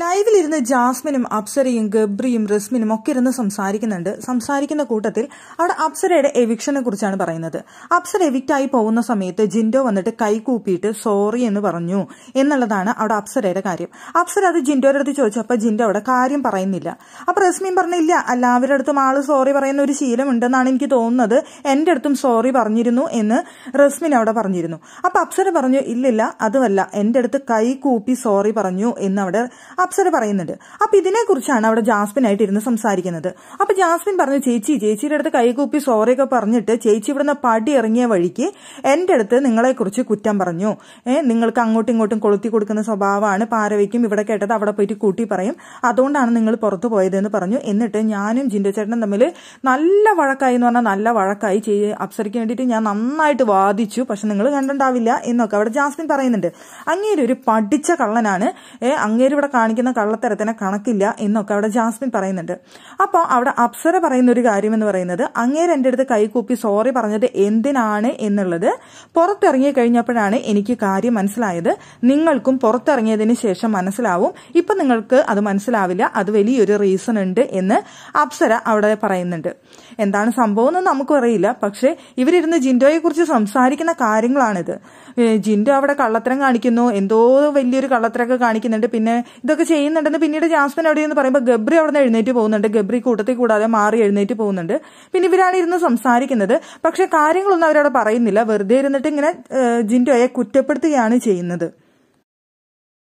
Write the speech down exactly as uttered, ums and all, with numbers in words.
ലൈവിലിരുന്ന് ജാസ്മിനും അപ്സരയും ഗബ്രിയും റസ്മിനും ഒക്കെ ഇരുന്ന് സംസാരിക്കുന്നുണ്ട്. സംസാരിക്കുന്ന കൂട്ടത്തിൽ അവിടെ അപ്സരയുടെ എവിക്ഷനെ കുറിച്ചാണ് പറയുന്നത്. അപ്സര എവിക്റ്റായി പോകുന്ന സമയത്ത് ജിൻഡോ വന്നിട്ട് കൈ കൂപ്പിയിട്ട് സോറി എന്ന് പറഞ്ഞു എന്നുള്ളതാണ് അവിടെ അപ്സരയുടെ കാര്യം. അപ്സര അത് ജിൻഡോയുടെ അടുത്ത് ചോദിച്ചപ്പോൾ ജിൻഡോ അവിടെ കാര്യം പറയുന്നില്ല. അപ്പൊ റസ്മിൻ പറഞ്ഞില്ല, എല്ലാവരുടെ അടുത്തും ആള് സോറി പറയുന്ന ഒരു ശീലം ഉണ്ടെന്നാണ് എനിക്ക് തോന്നുന്നത്, എന്റെ അടുത്തും സോറി പറഞ്ഞിരുന്നു എന്ന് റസ്മിൻ അവിടെ പറഞ്ഞിരുന്നു. അപ്പൊ അപ്സര പറഞ്ഞു ഇല്ലില്ല അതുമല്ല, എന്റെ അടുത്ത് കൈ കൂപ്പി സോറി പറഞ്ഞു എന്ന് അവിടെ അപ്സര പറയുന്നുണ്ട്. അപ്പൊ ഇതിനെ കുറിച്ചാണ് അവിടെ ജാസ്മിൻ ആയിട്ട് ഇരുന്ന് സംസാരിക്കുന്നത്. അപ്പൊ ജാസ്മിൻ പറഞ്ഞു, ചേച്ചി ചേച്ചിയുടെ അടുത്ത് കൈകൂപ്പി സോറിയൊക്കെ പറഞ്ഞിട്ട് ചേച്ചി ഇവിടുന്ന് പടി ഇറങ്ങിയ വഴിക്ക് എന്റെ അടുത്ത് നിങ്ങളെ കുറിച്ച് കുറ്റം പറഞ്ഞു. ഏഹ് നിങ്ങൾക്ക് അങ്ങോട്ടും ഇങ്ങോട്ടും കൊളുത്തി കൊടുക്കുന്ന സ്വഭാവമാണ്, പാരവയ്ക്കും ഇവിടെ കേട്ടത് അവിടെ പോയിട്ട് കൂട്ടി പറയും, അതുകൊണ്ടാണ് നിങ്ങൾ പുറത്തു പോയതെന്ന് പറഞ്ഞു. എന്നിട്ട് ഞാനും ജിൻഡോ ചേട്ടനും തമ്മിൽ നല്ല വഴക്കായി എന്ന് പറഞ്ഞാൽ നല്ല വഴക്കായി. അപ്സരയ്ക്ക് വേണ്ടിയിട്ട് ഞാൻ നന്നായിട്ട് വാദിച്ചു, പക്ഷെ നിങ്ങൾ കണ്ടിട്ടുണ്ടാവില്ല എന്നൊക്കെ അവിടെ ജാസ്മിൻ പറയുന്നുണ്ട്. അങ്ങേര് ഒരു പഠിച്ച കള്ളനാണ്, ഏഹ് അങ്ങേര് ഇവിടെ കാണിക്കുന്ന കള്ളത്തരത്തിനെ കണക്കില്ല എന്നൊക്കെ അവിടെ ജാസ്മിൻ പറയുന്നുണ്ട്. അപ്പോൾ അവിടെ അപ്സര പറയുന്ന ഒരു കാര്യം എന്ന് പറയുന്നത്, അങ്ങേര് എൻ്റെ അടുത്ത് കൈകൂപ്പി സോറി പറഞ്ഞത് എന്തിനാണ് എന്നുള്ളത് പുറത്തിറങ്ങി കഴിഞ്ഞപ്പോഴാണ് എനിക്ക് കാര്യം മനസ്സിലായത്. നിങ്ങൾക്കും പുറത്തിറങ്ങിയതിന് ശേഷം മനസ്സിലാവും, ഇപ്പൊ നിങ്ങൾക്ക് അത് മനസ്സിലാവില്ല, അത് വലിയൊരു റീസൺ ഉണ്ട് എന്ന് അപ്സര അവിടെ പറയുന്നുണ്ട്. എന്താണ് സംഭവം എന്ന് നമുക്കും അറിയില്ല, പക്ഷെ ഇവരിരുന്ന് ജിൻഡോയെ കുറിച്ച് സംസാരിക്കുന്ന കാര്യങ്ങളാണിത്. ജിൻഡോ അവിടെ കള്ളത്തരം കാണിക്കുന്നു, എന്തോ വലിയൊരു കള്ളത്തരമൊക്കെ കാണിക്കുന്നുണ്ട്, പിന്നെ ഇതൊക്കെ ചെയ്യുന്നുണ്ടെന്ന് പിന്നീട് ജാസ്മിൻ അവിടെ നിന്ന് പറയുമ്പോൾ ഗബ്രി അവിടെ നിന്ന് എഴുന്നേറ്റ് പോകുന്നുണ്ട്. ഗബ്രി കൂട്ടത്തിൽ കൂടാതെ മാറി എഴുന്നേറ്റ് പോകുന്നുണ്ട്. പിന്നെ ഇവരാണ് ഇരുന്ന് സംസാരിക്കുന്നത്, പക്ഷെ കാര്യങ്ങളൊന്നും അവരവിടെ പറയുന്നില്ല. വെറുതെ ഇരുന്നിട്ട് ഇങ്ങനെ ജിൻഡോയെ കുറ്റപ്പെടുത്തുകയാണ് ചെയ്യുന്നത്.